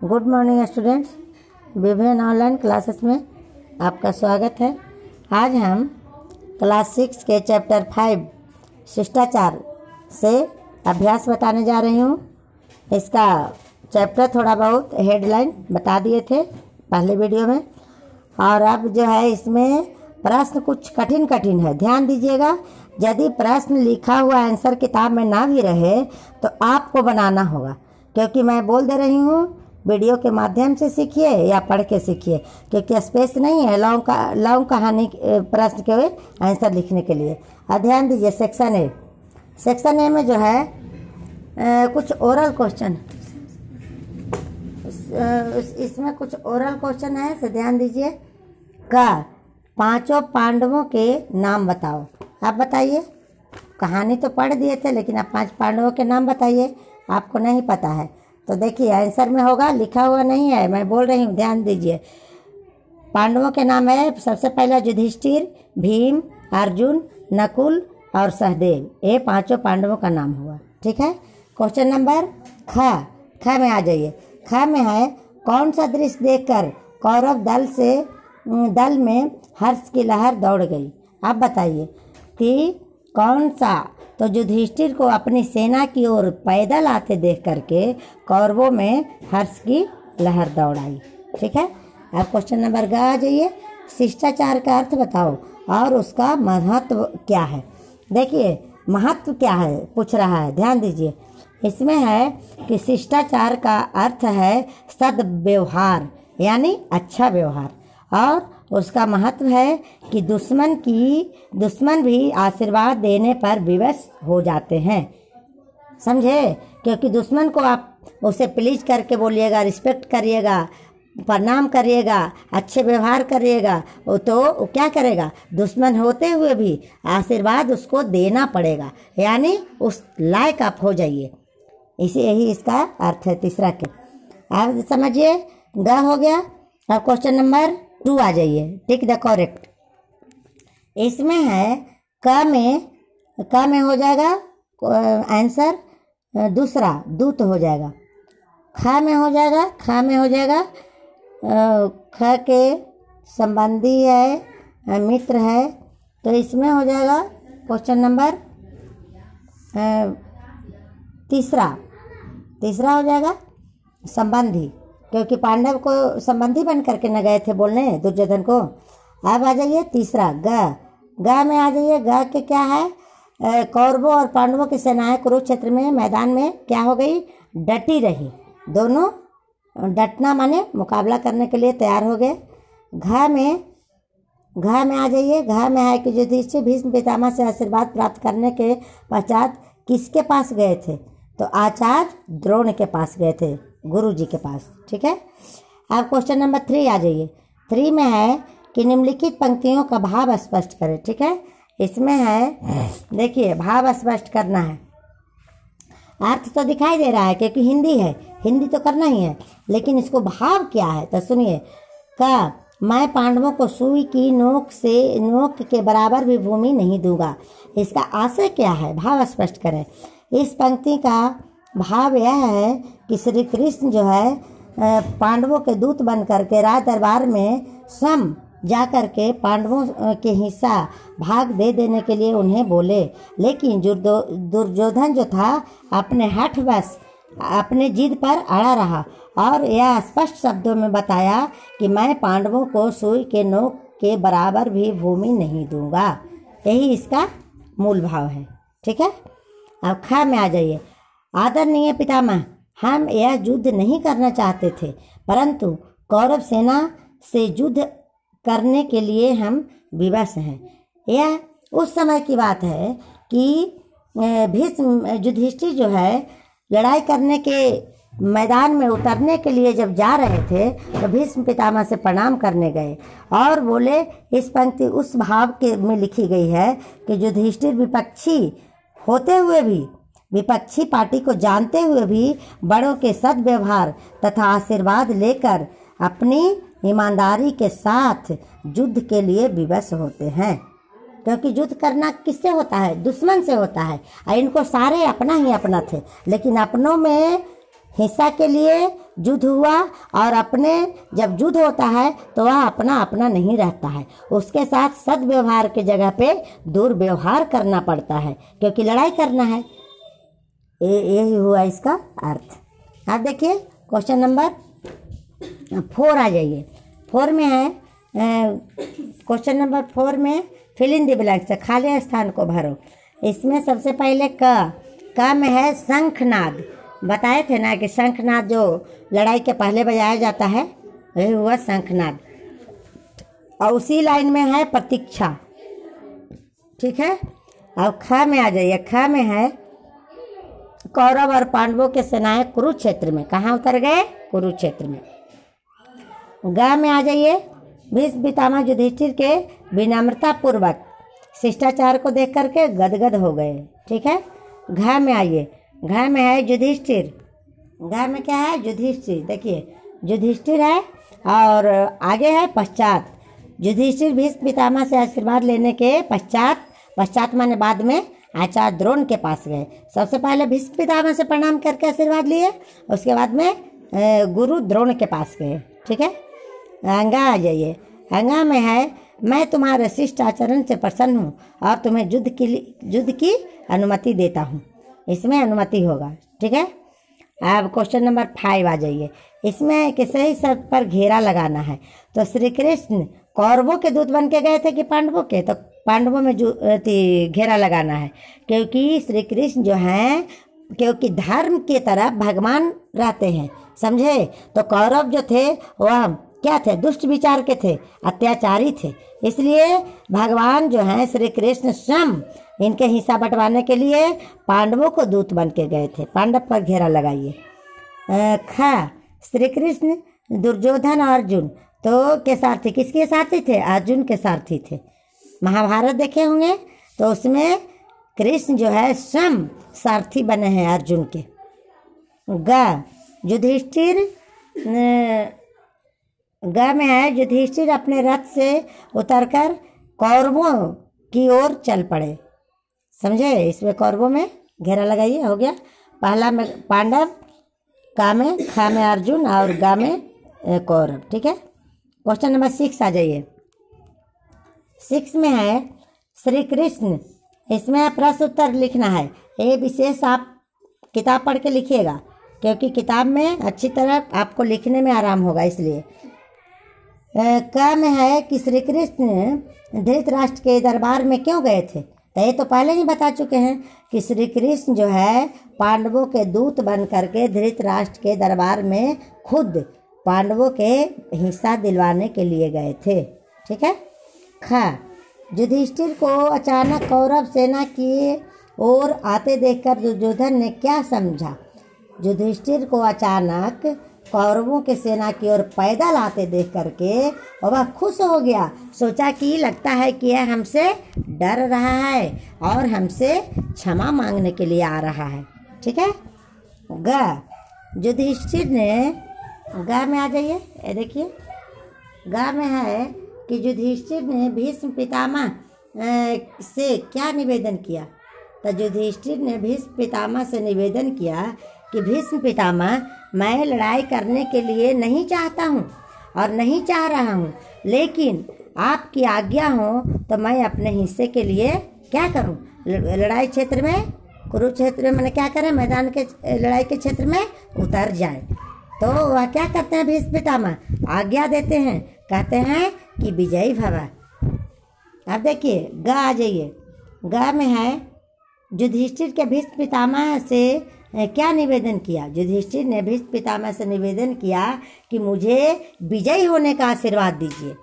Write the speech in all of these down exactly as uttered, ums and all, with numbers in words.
Good morning students, विभिन्न online classes में आपका स्वागत है। आज हम क्लास सिक्स के चैप्टर फाइव शिष्टाचार से अभ्यास बताने जा रही हूँ। इसका चैप्टर थोड़ा बहुत हेडलाइन बता दिए थे पहले वीडियो में, और अब जो है इसमें प्रश्न कुछ कठिन कठिन है। ध्यान दीजिएगा, यदि प्रश्न लिखा हुआ आंसर किताब में ना भी रहे तो आपको बनाना होगा, क्योंकि मैं बोल दे रही हूँ वीडियो के माध्यम से सीखिए या पढ़ के सीखिए, क्योंकि स्पेस नहीं है लॉन्ग का लॉन्ग कहानी प्रश्न के आंसर लिखने के लिए। और ध्यान दीजिए, सेक्शन ए सेक्शन ए में जो है आ, कुछ ओरल क्वेश्चन, इसमें कुछ ओरल क्वेश्चन है, से ध्यान दीजिए। का पांचों पांडवों के नाम बताओ। आप बताइए, कहानी तो पढ़ दिए थे, लेकिन आप पांच पांडवों के नाम बताइए। आपको नहीं पता है तो देखिए आंसर में होगा, लिखा हुआ नहीं है, मैं बोल रही हूँ, ध्यान दीजिए। पांडवों के नाम है, सबसे पहला युधिष्ठिर, भीम, अर्जुन, नकुल और सहदेव। ये पांचों पांडवों का नाम हुआ। ठीक है। क्वेश्चन नंबर ख ख में आ जाइए। ख में है, कौन सा दृश्य देखकर कौरव दल से दल में हर्ष की लहर दौड़ गई। आप बताइए कि कौन सा। तो युधिष्ठिर को अपनी सेना की ओर पैदल आते देख करके कौरवों में हर्ष की लहर दौड़ आई। ठीक है। अब क्वेश्चन नंबर ग आ जाइए। शिष्टाचार का अर्थ बताओ और उसका महत्व क्या है। देखिए महत्व क्या है पूछ रहा है, ध्यान दीजिए। इसमें है कि शिष्टाचार का अर्थ है सद्व्यवहार, यानी अच्छा व्यवहार, और उसका महत्व है कि दुश्मन की दुश्मन भी आशीर्वाद देने पर विवश हो जाते हैं। समझे, क्योंकि दुश्मन को आप उसे प्लीज करके बोलिएगा, रिस्पेक्ट करिएगा, प्रणाम करिएगा, अच्छे व्यवहार करिएगा, तो वो क्या करेगा, दुश्मन होते हुए भी आशीर्वाद उसको देना पड़ेगा, यानी उस लायक आप हो जाइए। इसी यही इसका अर्थ है तीसरा के। आप समझिए, ग हो गया। अब क्वेश्चन नंबर टू आ जाइए। Tick the correct. इसमें है क में क में हो जाएगा आंसर दूसरा, दूत हो जाएगा। ख में हो जाएगा ख में हो जाएगा ख के संबंधी है, मित्र है, तो इसमें हो जाएगा क्वेश्चन नंबर तीसरा तीसरा हो जाएगा संबंधी, क्योंकि पांडव को संबंधी बन करके न गए थे बोलने दुर्योधन को। अब आ जाइए तीसरा ग ग में आ जाइए। ग के क्या है, कौरवों और पांडवों की सेनाएं कुरुक्षेत्र में मैदान में क्या हो गई, डटी रही। दोनों डटना माने मुकाबला करने के लिए तैयार हो गए। घ में घ में आ जाइए। घ में है कि युधिष्ठिर भीष्म पितामह से आशीर्वाद प्राप्त करने के पश्चात किसके पास गए थे, तो आचार्य द्रोण के पास गए थे, गुरु जी के पास। ठीक है। अब क्वेश्चन नंबर थ्री आ जाइए। थ्री में है कि निम्नलिखित पंक्तियों का भाव स्पष्ट करें। ठीक है। इसमें है, देखिए भाव स्पष्ट करना है। अर्थ तो दिखाई दे रहा है क्योंकि हिंदी है, हिंदी तो करना ही है, लेकिन इसको भाव क्या है तो सुनिए। का मैं पांडवों को सुई की नोक से नोक के बराबर भी भूमि नहीं दूंगा। इसका आशय क्या है, भाव स्पष्ट करें। इस पंक्ति का भाव यह है कि श्री कृष्ण जो है पांडवों के दूत बन करके राज दरबार में स्वयं जा करके पांडवों के हिस्सा भाग दे देने के लिए उन्हें बोले, लेकिन दुर्योधन जो था अपने हठ बस अपने जिद पर अड़ा रहा और यह स्पष्ट शब्दों में बताया कि मैं पांडवों को सुई के नोक के बराबर भी भूमि नहीं दूंगा। यही इसका मूल भाव है। ठीक है। अब ख में आ जाइए। आदरणीय पितामह, हम यह युद्ध नहीं करना चाहते थे, परंतु कौरव सेना से युद्ध करने के लिए हम विवश हैं। यह उस समय की बात है कि भीष्म युधिष्ठिर जो है लड़ाई करने के मैदान में उतरने के लिए जब जा रहे थे तो भीष्म पितामह से प्रणाम करने गए और बोले। इस पंक्ति उस भाव के में लिखी गई है कि युधिष्ठिर विपक्षी होते हुए भी, विपक्षी पार्टी को जानते हुए भी बड़ों के सद्व्यवहार तथा आशीर्वाद लेकर अपनी ईमानदारी के साथ युद्ध के लिए विवश होते हैं। क्योंकि युद्ध करना किससे होता है, दुश्मन से होता है। और इनको सारे अपना ही अपना थे, लेकिन अपनों में हिस्सा के लिए युद्ध हुआ, और अपने जब युद्ध होता है तो वह अपना अपना नहीं रहता है, उसके साथ सद्व्यवहार की जगह पे दुर्व्यवहार करना पड़ता है, क्योंकि लड़ाई करना है। ये यही हुआ इसका अर्थ। आप देखिए क्वेश्चन नंबर फोर आ जाइए। फोर में है, क्वेश्चन नंबर फोर में फिल इन द ब्लैंक्स, खाली स्थान को भरो। इसमें सबसे पहले क क में है शंखनाद। बताए थे ना कि शंखनाद जो लड़ाई के पहले बजाया जाता है, वही हुआ शंखनाद। और उसी लाइन में है प्रतीक्षा। ठीक है। अब ख में आ जाइए। ख में है कौरव और पांडवों के सेनाएं कुरुक्षेत्र में। कहाँ उतर गए? कुरुक्षेत्र में। ग में आ जाइए। भीष्म पितामह युधिष्ठिर के विनम्रता पूर्वक शिष्टाचार को देख करके गदगद हो गए। ठीक है। घ में आइए। घ में है युधिष्ठिर। घ में क्या है? युधिष्ठिर। देखिए युधिष्ठिर है और आगे है पश्चात। युधिष्ठिर भीष्म पितामह से आशीर्वाद लेने के पश्चात, पश्चात माने बाद में, आचार्य द्रोण के पास गए। सबसे पहले भीष्म पितामह से प्रणाम करके आशीर्वाद लिए, उसके बाद में गुरु द्रोण के पास गए। ठीक है। अंगा आ जाइए। अंगा में है मैं तुम्हारे शिष्ट आचरण से प्रसन्न हूँ और तुम्हें युद्ध की युद्ध की अनुमति देता हूँ। इसमें अनुमति होगा। ठीक है। अब क्वेश्चन नंबर फाइव आ जाइए। इसमें कि सही शब्द पर घेरा लगाना है। तो श्री कृष्ण कौरवों के दूत बन के गए थे कि पांडवों के? तो पांडवों में जो घेरा लगाना है, क्योंकि श्री कृष्ण जो हैं, क्योंकि धर्म की तरफ भगवान रहते हैं, समझे। तो कौरव जो थे वह क्या थे? दुष्ट विचार के थे, अत्याचारी थे। इसलिए भगवान जो हैं श्री कृष्ण स्वयं इनके हिस्सा बंटवाने के लिए पांडवों को दूत बन के गए थे। पांडव पर घेरा लगाइए। ख श्री कृष्ण दुर्योधन और अर्जुन तो के सारथी। किसके सारथी थे? अर्जुन के सारथी थे। महाभारत देखे होंगे तो उसमें कृष्ण जो है स्वयं सारथी बने हैं अर्जुन के। ग युधिष्ठिर ग में है युधिष्ठिर अपने रथ से उतरकर कौरवों की ओर चल पड़े। समझे। इसमें कौरवों में घेरा लगाइए। हो गया। पहला में पांडव, का में, खा में अर्जुन और गा में कौरव। ठीक है। क्वेश्चन नंबर सिक्स आ जाइए। सिक्स में है श्री कृष्ण। इसमें प्रश्न उत्तर लिखना है। ये विशेष आप किताब पढ़ के लिखिएगा, क्योंकि किताब में अच्छी तरह आपको लिखने में आराम होगा, इसलिए। क में है कि श्री कृष्ण धृतराष्ट्र के दरबार में क्यों गए थे? तो ये तो पहले ही बता चुके हैं कि श्री कृष्ण जो है पांडवों के दूत बन करके धृतराष्ट्र के दरबार में खुद पांडवों के हिस्सा दिलवाने के लिए गए थे। ठीक है। ख युधिष्ठिर को अचानक कौरव सेना की ओर आते देखकर दुर्योधन ने क्या समझा? युधिष्ठिर को अचानक कौरवों के सेना की ओर पैदल आते देख करके वह खुश हो गया। सोचा कि लगता है कि यह हमसे डर रहा है और हमसे क्षमा मांगने के लिए आ रहा है। ठीक है। ग युधिष्ठिर ने, ग में आ जाइए। ये देखिए ग में है कि युधिष्ठिर ने भीष्म पितामह से क्या निवेदन किया? तो युधिष्ठिर ने भीष्म पितामह से निवेदन किया कि भीष्म पितामह, मैं लड़ाई करने के लिए नहीं चाहता हूँ और नहीं चाह रहा हूँ, लेकिन आपकी आज्ञा हो तो मैं अपने हिस्से के लिए क्या करूँ? लड़ाई क्षेत्र में, कुरुक्षेत्र में मैंने क्या करें? मैदान के लड़ाई के क्षेत्र में उतर जाए। तो वह क्या करते हैं? भीष्म पितामह आज्ञा देते हैं, कहते हैं कि विजयी भव। अब देखिए ग आ जाइए। ग में है युधिष्ठिर के भीष्म पितामह से क्या निवेदन किया? युधिष्ठिर ने भीष्म पितामह से निवेदन किया कि मुझे विजयी होने का आशीर्वाद दीजिए।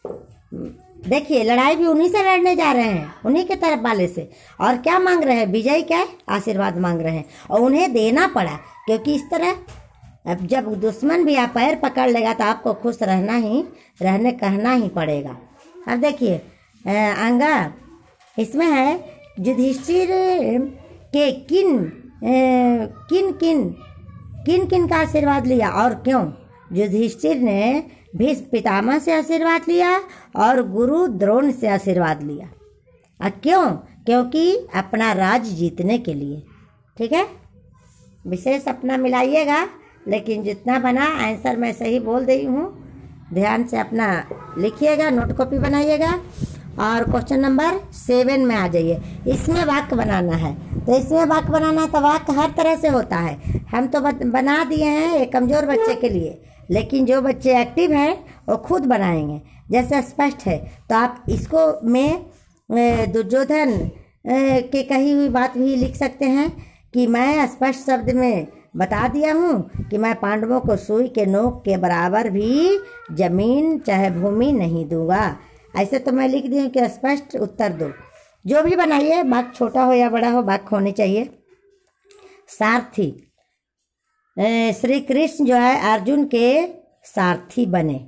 देखिए लड़ाई भी उन्हीं से लड़ने जा रहे हैं, उन्हीं के तरफ वाले से, और क्या मांग रहे हैं? विजयी क्या आशीर्वाद मांग रहे हैं, और उन्हें देना पड़ा, क्योंकि इस तरह अब जब दुश्मन भी आप पैर पकड़ लेगा तो आपको खुश रहना ही रहने कहना ही पड़ेगा। अब देखिए अंगा, इसमें है युधिष्ठिर के किन किन किन किन किन का आशीर्वाद लिया और क्यों? युधिष्ठिर ने भीष्म पितामह से आशीर्वाद लिया और गुरु द्रोण से आशीर्वाद लिया। और क्यों? क्योंकि अपना राज जीतने के लिए। ठीक है। विशेष अपना मिलाइएगा, लेकिन जितना बना आंसर मैं सही बोल रही हूँ। ध्यान से अपना लिखिएगा, नोट कॉपी बनाइएगा। और क्वेश्चन नंबर सेवन में आ जाइए। इसमें वाक्य बनाना है। तो इसमें वाक्य बनाना है तो वाक्य हर तरह से होता है। हम तो बना दिए हैं एक कमज़ोर बच्चे के लिए, लेकिन जो बच्चे एक्टिव हैं वो खुद बनाएंगे। जैसे स्पष्ट है तो आप इसको में दुर्योधन के कही हुई बात भी लिख सकते हैं कि मैं स्पष्ट शब्द में बता दिया हूँ कि मैं पांडवों को सुई के नोक के बराबर भी जमीन चाहे भूमि नहीं दूंगा। ऐसे तो मैं लिख दी हूँ कि स्पष्ट उत्तर दो। जो भी बनाइए, वाक्य छोटा हो या बड़ा हो, वाक्य होनी चाहिए। सारथी, श्री कृष्ण जो है अर्जुन के सारथी बने।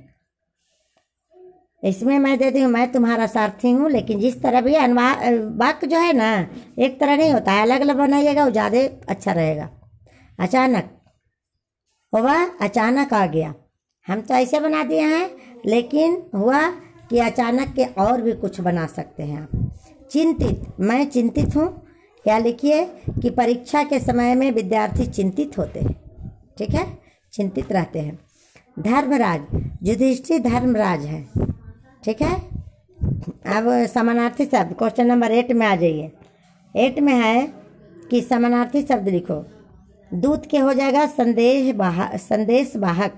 इसमें मैं देती हूँ मैं तुम्हारा सारथी हूँ, लेकिन जिस तरह भी वाक्य जो है ना एक तरह नहीं होता है, अलग अलग बनाइएगा, वो ज़्यादा अच्छा रहेगा। अचानक, हुआ अचानक आ गया। हम तो ऐसे बना दिए हैं, लेकिन हुआ कि अचानक के और भी कुछ बना सकते हैं आप। चिंतित, मैं चिंतित हूँ। क्या लिखिए कि परीक्षा के समय में विद्यार्थी चिंतित होते हैं। ठीक है, चिंतित रहते हैं। धर्मराज, युधिष्ठिर धर्मराज है। ठीक है। अब समानार्थी शब्द क्वेश्चन नंबर एट में आ जाइए। एट में है कि समानार्थी शब्द लिखो। दूत के हो जाएगा संदेश वाहक, संदेश वाहक।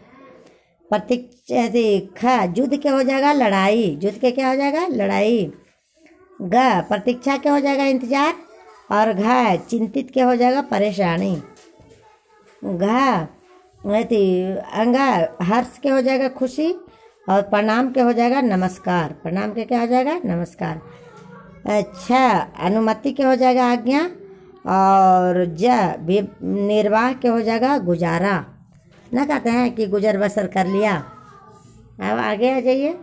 प्रतीक्षा, युद्ध के हो जाएगा लड़ाई, युद्ध के क्या हो जाएगा लड़ाई। ग, प्रतीक्षा के हो जाएगा इंतजार। और घ, चिंतित के हो जाएगा परेशानी। घ, अंगा, हर्ष के हो जाएगा खुशी। और प्रणाम के हो जाएगा नमस्कार, प्रणाम के क्या हो जाएगा नमस्कार। अच्छा, अनुमति के हो जाएगा आज्ञा। और ज, निर्वाह के हो जाएगा गुजारा। ना कहते हैं कि गुजर बसर कर लिया। अब आगे आ जाइए।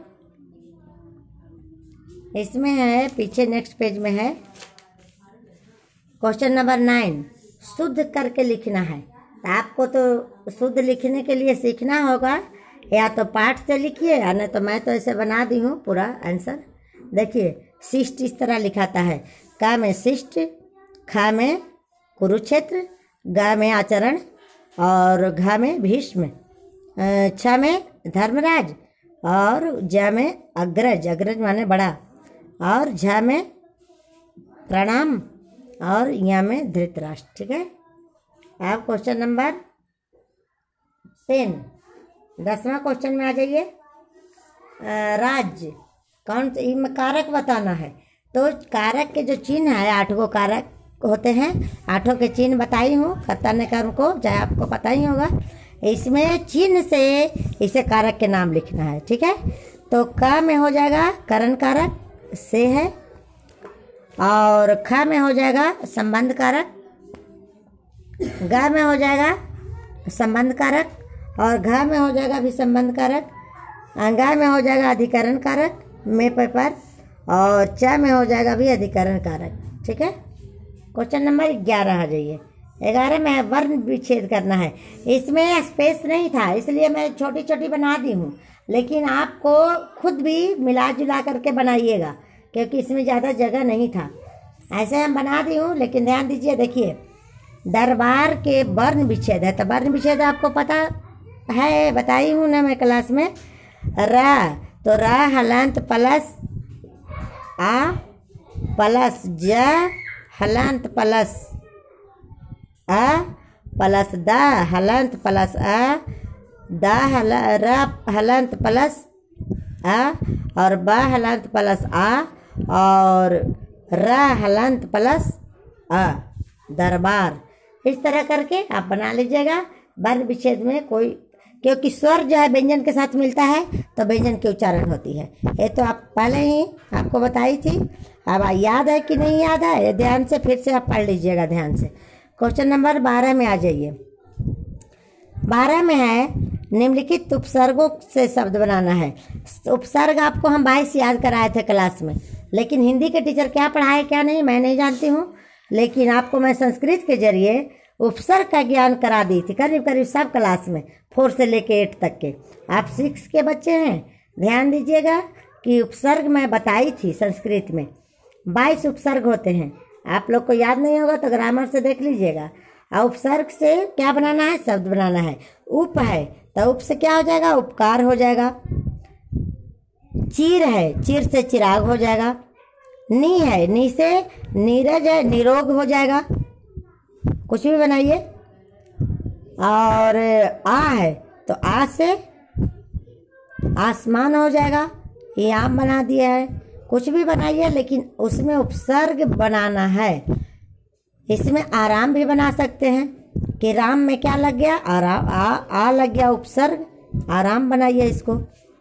इसमें है पीछे नेक्स्ट पेज में है क्वेश्चन नंबर नाइन। शुद्ध करके लिखना है। तो आपको तो शुद्ध लिखने के लिए सीखना होगा, या तो पाठ से लिखिए या नहीं तो मैं तो ऐसे बना दी हूँ पूरा आंसर। देखिए, शिष्ट इस तरह लिखाता है। का में शिष्ट, खा में कुरुक्षेत्र, गा में आचरण, और घा में भीष्म, छ में धर्मराज, और ज में अग्रज, अग्रज माने बड़ा, और झ में प्रणाम, और या में धृतराष्ट्र। ठीक है। अब क्वेश्चन नंबर टेन, दसवां क्वेश्चन में आ जाइए। राज्य, कौन इनमें कारक बताना है। तो कारक के जो चिन्ह है, आठ गो कारक होते हैं, आठों के चिन्ह बताई हूँ कर्ता ने कर्म को, चाहे आपको पता ही होगा। इसमें चिन्ह से इसे कारक के नाम लिखना है। ठीक है। तो क में हो जाएगा करण कारक, से है। और ख में हो जाएगा संबंध कारक, ग में हो जाएगा संबंध कारक, और घ में हो जाएगा भी संबंध कारक, अंगा में हो जाएगा अधिकरण कारक में पेपर, और च में हो जाएगा भी अधिकरण कारक। ठीक है। क्वेश्चन नंबर ग्यारह आ जाइए। ग्यारह में है वर्ण विच्छेद करना है। इसमें स्पेस नहीं था, इसलिए मैं छोटी छोटी बना दी हूँ, लेकिन आपको खुद भी मिला जुला करके बनाइएगा, क्योंकि इसमें ज़्यादा जगह नहीं था। ऐसे हम बना दी हूँ, लेकिन ध्यान दीजिए। देखिए, दरबार के वर्ण विच्छेद है। तो वर्ण विच्छेद आपको पता है, बताई हूँ ना मैं क्लास में। र, तो र हलंत प्लस आ प्लस ज हलंत प्लस अ प्लस द हलंत प्लस अ, द हल र हलंत प्लस अ, और ब हलंत प्लस आ, और र हलंत प्लस अ, दरबार। इस तरह करके आप बना लीजिएगा। वर्ण विच्छेद में कोई, क्योंकि स्वर जो है व्यंजन के साथ मिलता है तो व्यंजन की उच्चारण होती है। ये तो आप पहले ही आपको बताई थी। अब याद है कि नहीं याद है, ध्यान से फिर से आप पढ़ लीजिएगा ध्यान से। क्वेश्चन नंबर बारह में आ जाइए। बारह में है निम्नलिखित उपसर्गों से शब्द बनाना है। उपसर्ग आपको हम बाईस याद कराए थे क्लास में, लेकिन हिंदी के टीचर क्या पढ़ाए क्या नहीं मैं नहीं जानती हूँ, लेकिन आपको मैं संस्कृत के जरिए उपसर्ग का ज्ञान करा दी थी करीब करीब सब क्लास में, फोर से लेके एट तक के। आप सिक्स के बच्चे हैं, ध्यान दीजिएगा कि उपसर्ग मैं बताई थी संस्कृत में। बाईस उपसर्ग होते हैं, आप लोग को याद नहीं होगा तो ग्रामर से देख लीजिएगा। और उपसर्ग से क्या बनाना है, शब्द बनाना है। उप है तो उप से क्या हो जाएगा, उपकार हो जाएगा। चीर है, चीर से चिराग हो जाएगा। नी है, नी से नीरज है, निरोग हो जाएगा। कुछ भी बनाइए। और आ है तो आ से आसमान हो जाएगा, ये आम बना दिया है। कुछ भी बनाइए लेकिन उसमें उपसर्ग बनाना है। इसमें आराम भी बना सकते हैं कि राम में क्या लग गया, आराम, आ, आ लग गया उपसर्ग, आराम बनाइए इसको।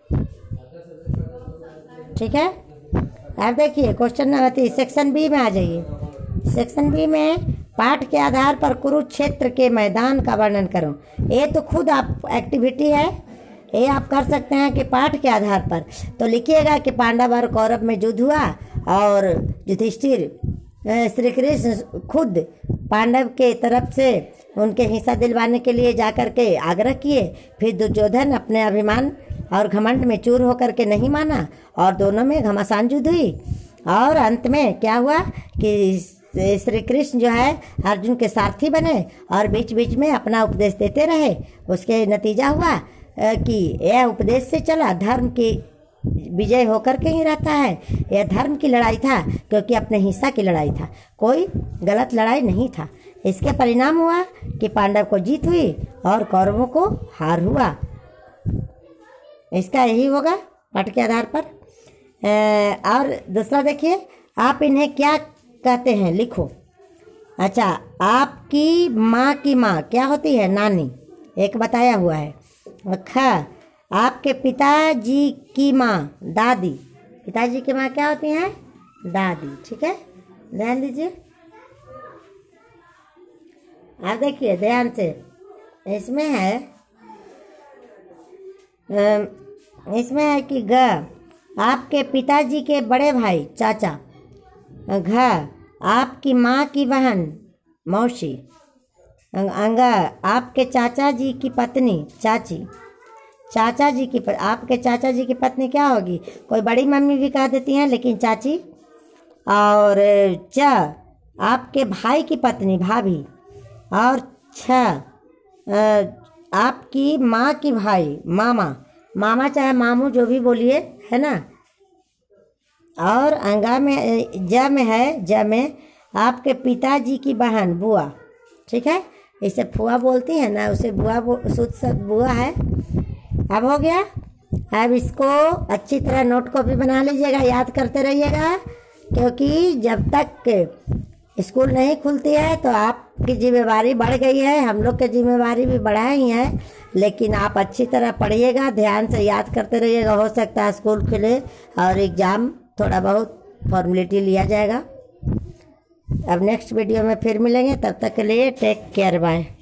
ठीक है। अब देखिए क्वेश्चन नंबर तीन, सेक्शन बी में आ जाइए। सेक्शन बी में पाठ के आधार पर कुरुक्षेत्र के मैदान का वर्णन करो। ये तो खुद आप एक्टिविटी है, ये आप कर सकते हैं कि पाठ के आधार पर। तो लिखिएगा कि पांडव और कौरव में युद्ध हुआ और युधिष्ठिर श्री कृष्ण खुद पांडव के तरफ से उनके हिस्सा दिलवाने के लिए जाकर के आग्रह किए। फिर दुर्योधन अपने अभिमान और घमंड में चूर होकर के नहीं माना और दोनों में घमासान युद्ध हुई। और अंत में क्या हुआ कि श्री कृष्ण जो है अर्जुन के सारथी बने और बीच बीच में अपना उपदेश देते रहे। उसके नतीजा हुआ कि यह उपदेश से चला, धर्म की विजय होकर के ही रहता है। यह धर्म की लड़ाई था क्योंकि अपने हिस्सा की लड़ाई था, कोई गलत लड़ाई नहीं था। इसके परिणाम हुआ कि पांडव को जीत हुई और कौरवों को हार हुआ। इसका यही होगा पाठ के आधार पर। और दूसरा देखिए, आप इन्हें क्या कहते हैं, लिखो। अच्छा, आपकी माँ की माँ क्या होती है, नानी, एक बताया हुआ है। ख, आपके पिताजी की माँ दादी, पिताजी की माँ क्या होती हैं, दादी। ठीक है, ध्यान दीजिए। आप देखिए ध्यान से, इसमें है इसमें है कि ग, आपके पिताजी के बड़े भाई चाचा। घ, आपकी माँ की बहन मौसी। अंग, आपके चाचा जी की पत्नी चाची। चाचा जी की, आपके चाचा जी की पत्नी क्या होगी, कोई बड़ी मम्मी भी कह देती हैं लेकिन चाची। और च, आपके भाई की पत्नी भाभी। और छ, आपकी माँ की भाई मामा, मामा चाहे मामू जो भी बोलिए, है ना। और अंगा में ज में है, ज में आपके पिताजी की बहन बुआ। ठीक है, इसे फुआ बोलती है ना, उसे बुआ शुद्ध शब्द बुआ है। अब हो गया। अब इसको अच्छी तरह नोट कॉपी बना लीजिएगा, याद करते रहिएगा, क्योंकि जब तक स्कूल नहीं खुलती है तो आपकी जिम्मेवारी बढ़ गई है, हम लोग की जिम्मेवारी भी बढ़ा ही है। लेकिन आप अच्छी तरह पढ़िएगा, ध्यान से याद करते रहिएगा। हो सकता है स्कूल खुले और एग्ज़ाम थोड़ा बहुत फॉर्मेलिटी लिया जाएगा। अब नेक्स्ट वीडियो में फिर मिलेंगे, तब तक के लिए टेक केयर, बाय।